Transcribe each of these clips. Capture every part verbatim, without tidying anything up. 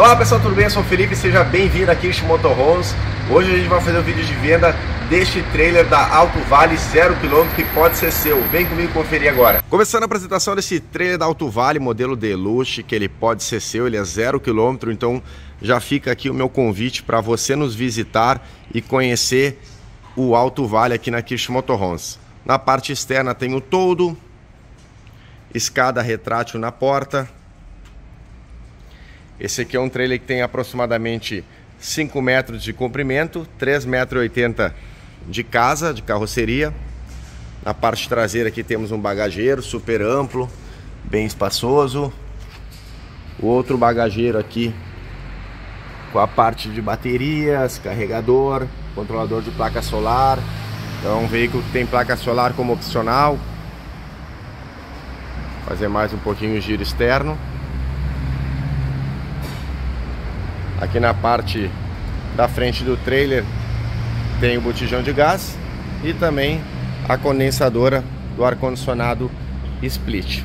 Olá pessoal, tudo bem? Eu sou o Felipe, seja bem-vindo aqui no Motorhomes. Hoje a gente vai fazer um vídeo de venda deste trailer da Alto Vale zero quilômetro que pode ser seu. Vem comigo conferir agora. Começando a apresentação desse trailer da Alto Vale, modelo Deluxe, que ele pode ser seu, ele é zero quilômetro, então já fica aqui o meu convite para você nos visitar e conhecer o Alto Vale aqui na Kirsch Motorhomes. Na parte externa tem o toldo, escada retrátil na porta. Esse aqui é um trailer que tem aproximadamente cinco metros de comprimento, três metros e oitenta de casa, de carroceria. Na parte traseira aqui temos um bagageiro super amplo, bem espaçoso. O outro bagageiro aqui com a parte de baterias, carregador, controlador de placa solar. Então é um veículo que tem placa solar como opcional. Vou fazer mais um pouquinho o giro externo. Aqui na parte da frente do trailer tem o botijão de gás e também a condensadora do ar-condicionado split.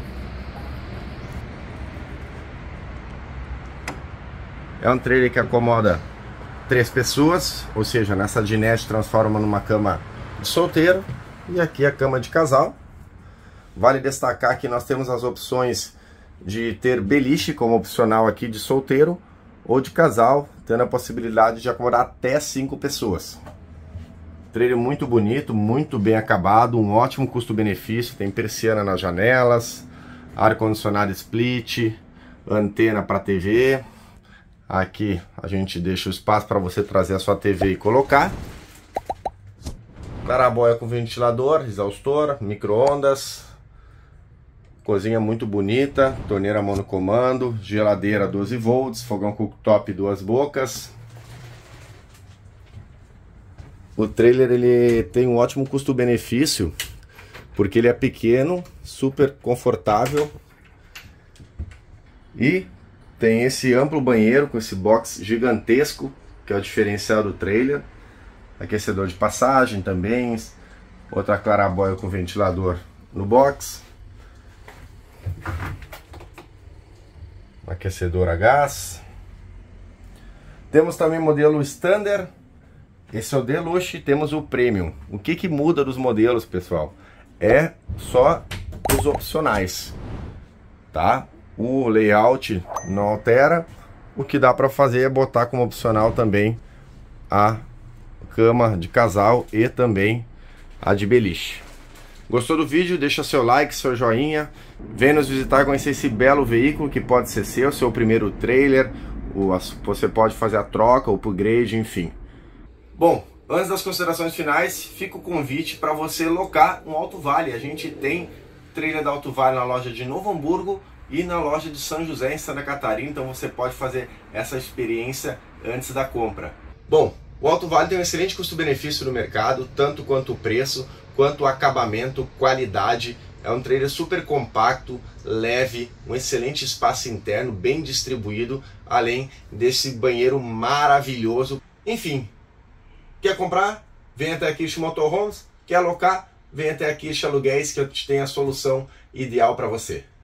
É um trailer que acomoda três pessoas, ou seja, nessa dinette transforma numa cama de solteiro e aqui a cama de casal. Vale destacar que nós temos as opções de ter beliche como opcional aqui de solteiro ou de casal, tendo a possibilidade de acomodar até cinco pessoas. Trailer muito bonito, muito bem acabado, um ótimo custo-benefício, tem persiana nas janelas, ar-condicionado split, antena para T V. Aqui a gente deixa o espaço para você trazer a sua T V e colocar. Claraboia com ventilador, exaustor, micro-ondas. Cozinha muito bonita, torneira monocomando, geladeira doze volts, fogão cooktop duas bocas. O trailer ele tem um ótimo custo-benefício, porque ele é pequeno, super confortável e tem esse amplo banheiro com esse box gigantesco, que é o diferencial do trailer. Aquecedor de passagem também, outra claraboia com ventilador no box. Aquecedor a gás. Temos também modelo Standard. Esse é o Deluxe. Temos o Premium. O que que muda dos modelos, pessoal? É só os opcionais, tá? O layout não altera. O que dá para fazer é botar como opcional também a cama de casal e também a de beliche. Gostou do vídeo? Deixa seu like, seu joinha. Vem nos visitar e conhecer esse belo veículo que pode ser seu, seu primeiro trailer. Você pode fazer a troca, o upgrade, enfim. Bom, antes das considerações finais, fica o convite para você locar um Alto Vale. A gente tem trailer da Alto Vale na loja de Novo Hamburgo e na loja de São José, em Santa Catarina. Então você pode fazer essa experiência antes da compra. Bom, o Alto Vale tem um excelente custo-benefício no mercado, tanto quanto o preço, quanto o acabamento, qualidade. É um trailer super compacto, leve, um excelente espaço interno, bem distribuído, além desse banheiro maravilhoso. Enfim, quer comprar? Vem até aqui no Motorhomes. Quer alocar? Vem até aqui no Aluguéis, que eu te tenho a solução ideal para você.